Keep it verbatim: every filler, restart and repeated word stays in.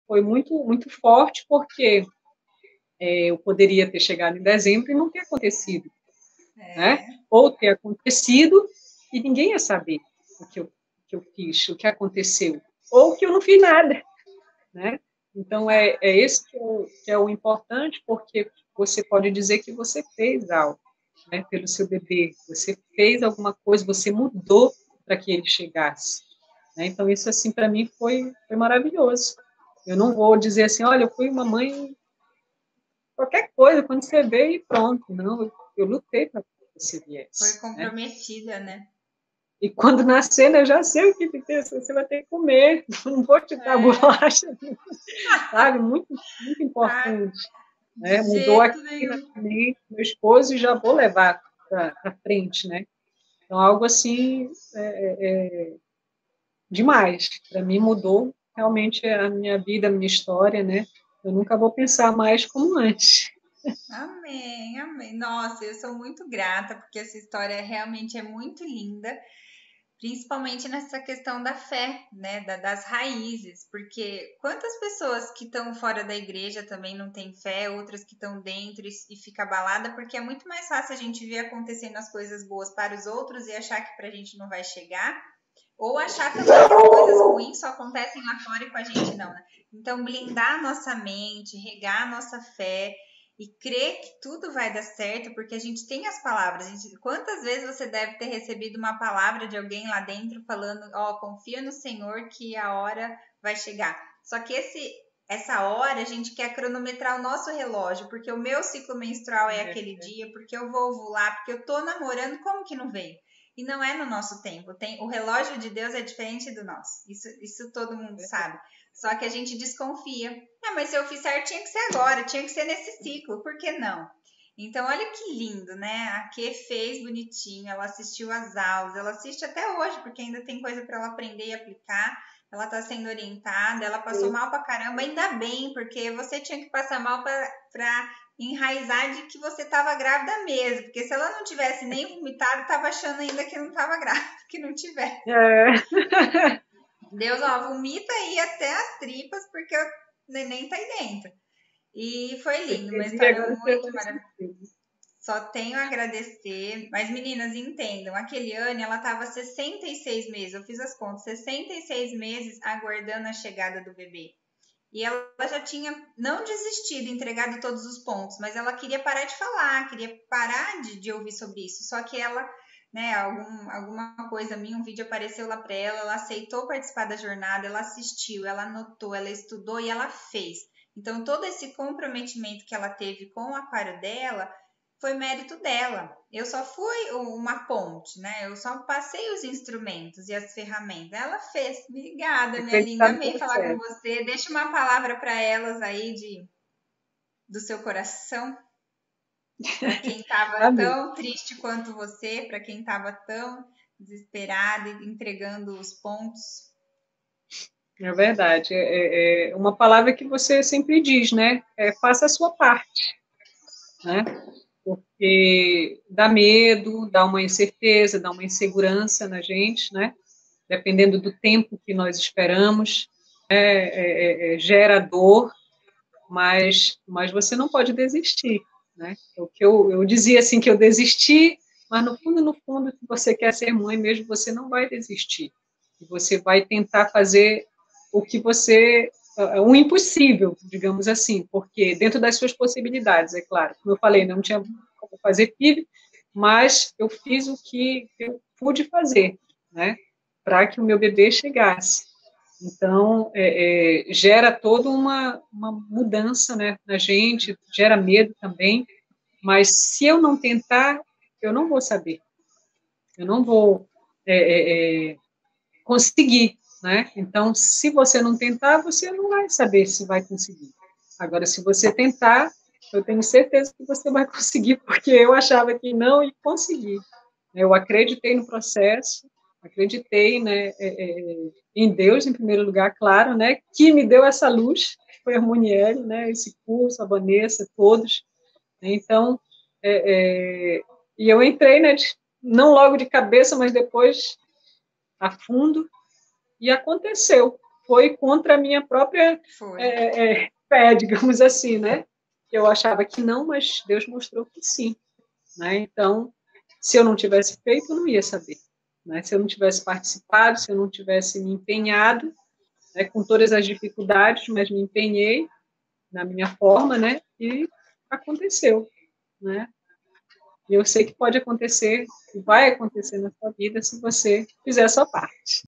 foi muito, muito forte, porque é, eu poderia ter chegado em dezembro e não ter acontecido, É. né? Ou ter acontecido e ninguém ia saber o que eu, que eu fiz, o que aconteceu, ou que eu não fiz nada, né? Então, é, é esse que é, o, que é o importante, porque você pode dizer que você fez algo, né, pelo seu bebê, você fez alguma coisa, você mudou para que ele chegasse, né? Então, isso, assim, para mim foi, foi maravilhoso. Eu não vou dizer assim, olha, eu fui uma mãe, qualquer coisa, quando você veio e pronto. Não, eu, eu lutei para que você viesse. Foi né? comprometida, né? E quando nascer, né, eu já sei o que você vai ter que comer, não vou te dar É. bolacha, sabe? Muito, muito Ah, importante. de Né? Mudou jeito aqui na nenhum. mente meu esposo e já vou levar para frente, né? Então, algo assim, é, é, demais. Para mim, mudou realmente a minha vida, a minha história, né? Eu nunca vou pensar mais como antes. Amém, amém. Nossa, eu sou muito grata, porque essa história realmente é muito linda, principalmente nessa questão da fé, né, da, das raízes, porque quantas pessoas que estão fora da igreja também não têm fé, outras que estão dentro e, e fica abalada, porque é muito mais fácil a gente ver acontecendo as coisas boas para os outros e achar que para a gente não vai chegar, ou achar também que as coisas ruins só acontecem lá fora e com a gente não, né? Então, blindar a nossa mente, regar a nossa fé e crer que tudo vai dar certo, porque a gente tem as palavras. A gente, quantas vezes você deve ter recebido uma palavra de alguém lá dentro falando, ó, oh, confia no Senhor que a hora vai chegar. Só que esse, essa hora a gente quer cronometrar o nosso relógio, porque o meu ciclo menstrual é, é aquele é. dia, porque eu vou ovular, porque eu tô namorando, como que não veio? E não é no nosso tempo. Tem, o relógio de Deus é diferente do nosso. Isso, isso todo mundo sabe. Só que a gente desconfia. Ah, mas se eu fiz certo, tinha que ser agora, tinha que ser nesse ciclo. Por que não? Então, olha que lindo, né? A Kê fez bonitinho, ela assistiu às aulas, ela assiste até hoje, porque ainda tem coisa para ela aprender e aplicar. Ela está sendo orientada, ela passou mal pra caramba, ainda bem, porque você tinha que passar mal para enraizar de que você estava grávida mesmo, porque se ela não tivesse nem vomitado, estava achando ainda que não estava grávida, que não tivesse. É. Deus, ó, vomita aí até as tripas, porque o neném tá aí dentro. E foi lindo, uma história muito maravilhosa. Só tenho a agradecer. Mas, meninas, entendam, a Keliane, ela estava sessenta e seis meses, eu fiz as contas, sessenta e seis meses aguardando a chegada do bebê. E ela já tinha não desistido, entregado todos os pontos, mas ela queria parar de falar, queria parar de, de ouvir sobre isso. Só que ela, né, algum, alguma coisa minha, um vídeo apareceu lá para ela, ela aceitou participar da jornada, ela assistiu, ela anotou, ela estudou e ela fez. Então, todo esse comprometimento que ela teve com o aquário dela foi mérito dela. Eu só fui uma ponte, né? Eu só passei os instrumentos e as ferramentas. Ela fez. Obrigada, minha linda. Amei falar com você. Deixa uma palavra para elas aí de do seu coração. Para quem estava tão triste quanto você, para quem estava tão desesperado e entregando os pontos. É verdade. É, é uma palavra que você sempre diz, né? É, faça a sua parte, né? Porque dá medo, dá uma incerteza, dá uma insegurança na gente, né? Dependendo do tempo que nós esperamos, é, é, é, gera dor, mas, mas você não pode desistir, né? O que eu, eu dizia assim que eu desisti, mas no fundo, no fundo, se você quer ser mãe mesmo, você não vai desistir. Você vai tentar fazer o que você o impossível, digamos assim, porque dentro das suas possibilidades, é claro. Como eu falei, não tinha como fazer P I B, mas eu fiz o que eu pude fazer, né, para que o meu bebê chegasse. Então, é, é, gera toda uma, uma mudança, né, na gente, gera medo também, mas se eu não tentar, eu não vou saber. Eu não vou é, é, é, conseguir, né? Então, se você não tentar, você não vai saber se vai conseguir. Agora, se você tentar, eu tenho certeza que você vai conseguir, porque eu achava que não e consegui. Eu acreditei no processo, acreditei, né, é, é, em Deus, em primeiro lugar, claro, né, que me deu essa luz, que foi a Monielle, né, esse curso, a Vanessa, todos. Então, é, é, e eu entrei, né, de, não logo de cabeça, mas depois a fundo, e aconteceu. foi contra a minha própria Foi. é, é, fé, digamos assim, né? Eu achava que não, mas Deus mostrou que sim, né? Então, se eu não tivesse feito, eu não ia saber, né? Se eu não tivesse participado, se eu não tivesse me empenhado, né, com todas as dificuldades, mas me empenhei na minha forma, né? E aconteceu, né? E eu sei que pode acontecer, que vai acontecer na sua vida se você fizer a sua parte.